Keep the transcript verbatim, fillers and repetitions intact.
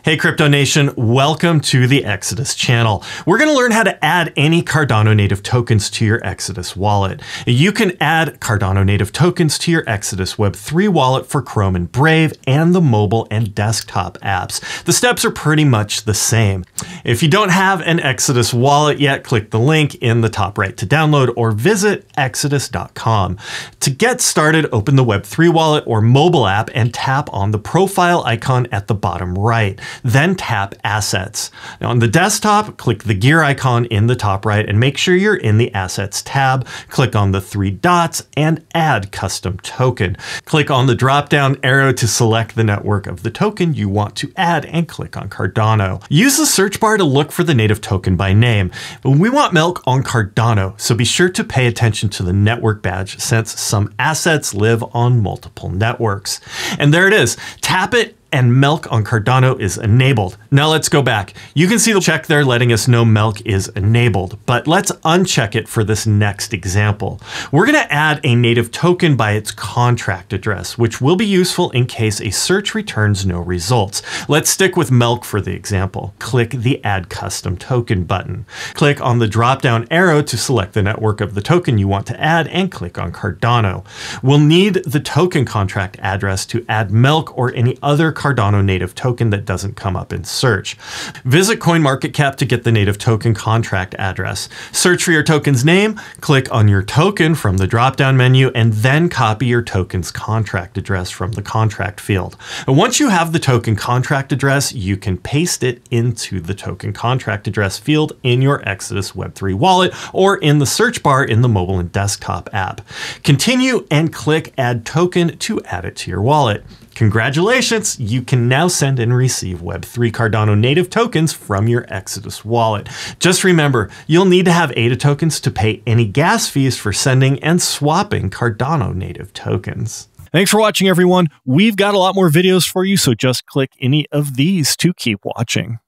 Hey Crypto Nation, welcome to the Exodus channel. We're going to learn how to add any Cardano native tokens to your Exodus wallet. You can add Cardano native tokens to your Exodus Web three wallet for Chrome and Brave and the mobile and desktop apps. The steps are pretty much the same. If you don't have an Exodus wallet yet, click the link in the top right to download or visit exodus dot com. To get started, open the Web three wallet or mobile app and tap on the profile icon at the bottom right. Then tap Assets. Now on the desktop, click the gear icon in the top right and make sure you're in the Assets tab. Click on the three dots and Add Custom Token. Click on the drop-down arrow to select the network of the token you want to add and click on Cardano. Use the search bar to look for the native token by name. We want milk on Cardano, so be sure to pay attention to the network badge since some assets live on multiple networks. And there it is. Tap it and milk on Cardano is enabled. Now let's go back. You can see the check there letting us know milk is enabled, but let's uncheck it for this next example. We're going to add a native token by its contract address, which will be useful in case a search returns no results. Let's stick with milk for the example. Click the Add Custom Token button. Click on the drop-down arrow to select the network of the token you want to add and click on Cardano. We'll need the token contract address to add milk or any other Cardano native token that doesn't come up in search. Visit CoinMarketCap to get the native token contract address. Search for your token's name, click on your token from the drop-down menu, and then copy your token's contract address from the contract field. And once you have the token contract address, you can paste it into the token contract address field in your Exodus Web three wallet or in the search bar in the mobile and desktop app. Continue and click Add Token to add it to your wallet. Congratulations, you can now send and receive Web three Cardano native tokens from your Exodus wallet. Just remember, you'll need to have A D A tokens to pay any gas fees for sending and swapping Cardano native tokens. Thanks for watching, everyone. We've got a lot more videos for you, so just click any of these to keep watching.